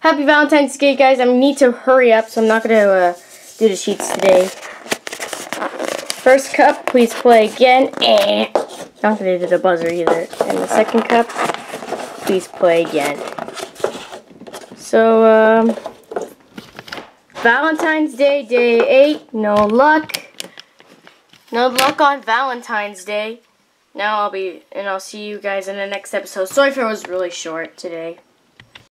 Happy Valentine's Day, guys. I need to hurry up, so I'm not going to do the sheets today. First cup, please play again. Not that I did a buzzer either. And the second cup, please play again. So, Valentine's Day, day 8. No luck. No luck on Valentine's Day. Now I'll see you guys in the next episode. Sorry if it was really short today.